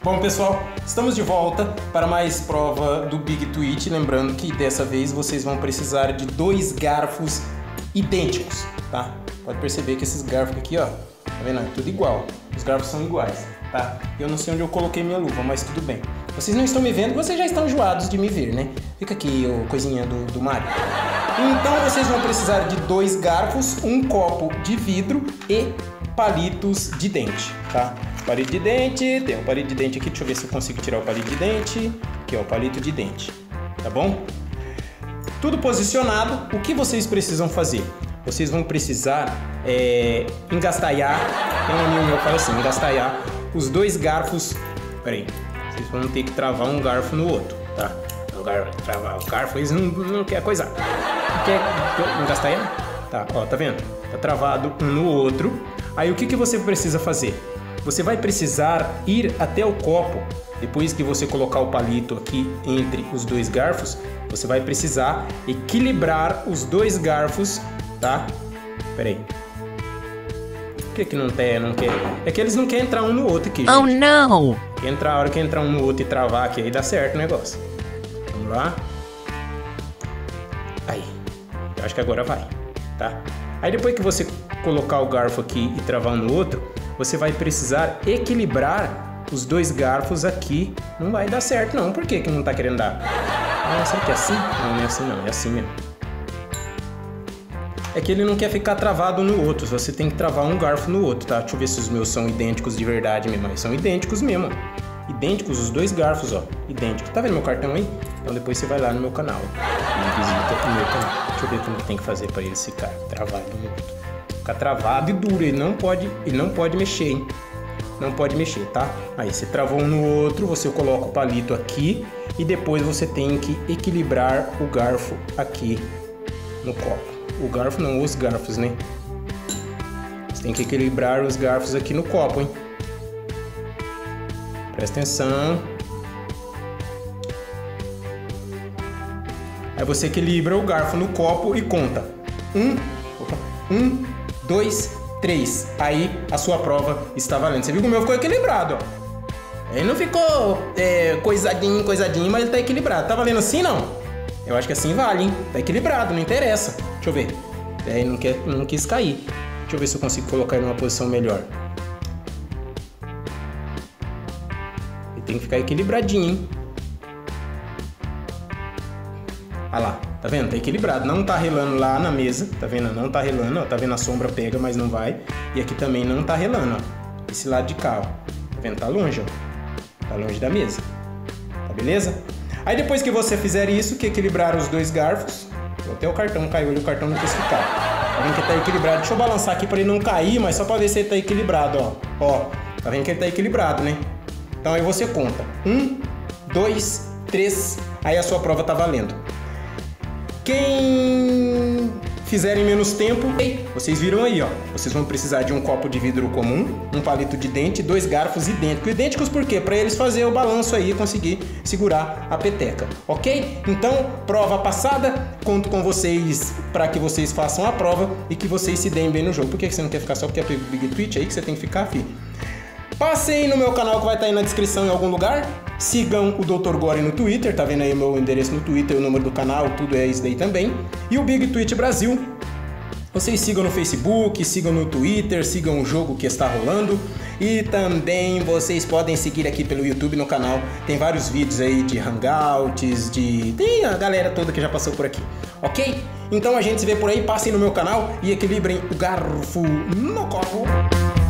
Bom pessoal, estamos de volta para mais prova do Big Twitch. Lembrando que dessa vez vocês vão precisar de 2 garfos idênticos, tá? Pode perceber que esses garfos aqui, ó, tá vendo? É tudo igual, os garfos são iguais, tá? Eu não sei onde eu coloquei minha luva, mas tudo bem. Vocês não estão me vendo, vocês já estão enjoados de me ver, né? Fica aqui, ô coisinha do Mario. Então vocês vão precisar de 2 garfos, um copo de vidro e palitos de dente, tá? Palito de dente, tem um palito de dente aqui, deixa eu ver se eu consigo tirar o palito de dente. Aqui, ó, o palito de dente, tá bom? Tudo posicionado, o que vocês precisam fazer? Vocês vão precisar engastalhar, tem um amigo meu que fala assim, engastalhar os 2 garfos, peraí, vocês vão ter que travar um garfo no outro, tá? Travar o garfo, eles não querem coisar. Quer engastalhar? Tá, ó, tá vendo? Tá travado um no outro. Aí o que você precisa fazer? Você vai precisar ir até o copo. Depois que você colocar o palito aqui entre os 2 garfos, você vai precisar equilibrar os 2 garfos, tá? Pera aí. Por que não quer? É que eles não querem entrar um no outro aqui, gente. Oh, não! A hora que entrar um no outro e travar aqui, aí dá certo o negócio. Vamos lá. Aí. Eu acho que agora vai, tá? Aí depois que você colocar o garfo aqui e travar um no outro, você vai precisar equilibrar os 2 garfos aqui. Não vai dar certo não. Por que não tá querendo dar? Ah, será que é assim? Não, não é assim não. É assim mesmo. É que ele não quer ficar travado no outro. Você tem que travar um garfo no outro, tá? Deixa eu ver se os meus são idênticos de verdade mesmo. Eles são idênticos mesmo. Idênticos os 2 garfos, ó. Idênticos. Tá vendo meu cartão aí? Então depois você vai lá no meu canal. E visita o meu canal. Deixa eu ver como tem que fazer para ele ficar travado no outro. Ficar travado e duro, ele não pode mexer, hein? Não pode mexer, tá? Aí você travou um no outro, você coloca o palito aqui e depois você tem que equilibrar o garfo aqui no copo. O garfo não, os garfos, né? Você tem que equilibrar os garfos aqui no copo, hein? Presta atenção. Aí você equilibra o garfo no copo e conta. 1, 2, 3. Aí a sua prova está valendo. Você viu que o meu ficou equilibrado, ó. Ele não ficou coisadinho, mas ele tá equilibrado. Tá valendo assim, não? Eu acho que assim vale, hein? Tá equilibrado, não interessa. Deixa eu ver. Aí não quis cair. Deixa eu ver se eu consigo colocar ele numa posição melhor. Ele tem que ficar equilibradinho, hein? Olha lá, tá vendo? Tá equilibrado, não tá relando lá na mesa, tá vendo? Não tá relando, ó, tá vendo? A sombra pega, mas não vai. E aqui também não tá relando, ó. Esse lado de cá, ó. Tá vendo? Tá longe, ó. Tá longe da mesa. Tá beleza? Aí depois que você fizer isso, que equilibrar os 2 garfos, até o cartão caiu ali, o cartão não quis ficar. Tá vendo que tá equilibrado? Deixa eu balançar aqui pra ele não cair, mas só pra ver se ele tá equilibrado, ó. Ó, tá vendo que ele tá equilibrado, né? Então aí você conta. 1, 2, 3, aí a sua prova tá valendo. Quem fizer em menos tempo, vocês viram aí, ó. Vocês vão precisar de um copo de vidro comum, um palito de dente, 2 garfos idênticos. Idênticos por quê? Para eles fazer o balanço aí e conseguir segurar a peteca, ok? Então, prova passada. Conto com vocês para que vocês façam a prova e que vocês se deem bem no jogo. Por que você não quer ficar só porque é Big Twitch aí que você tem que ficar, filho? Passem no meu canal que vai estar aí na descrição em algum lugar. Sigam o Dr. Gore no Twitter, tá vendo aí o meu endereço no Twitter, o número do canal, tudo é isso daí também. E o Big Twitch Brasil. Vocês sigam no Facebook, sigam no Twitter, sigam o jogo que está rolando. E também vocês podem seguir aqui pelo YouTube no canal. Tem vários vídeos aí de hangouts, tem a galera toda que já passou por aqui, ok? Então a gente se vê por aí, passem no meu canal e equilibrem o garfo no copo.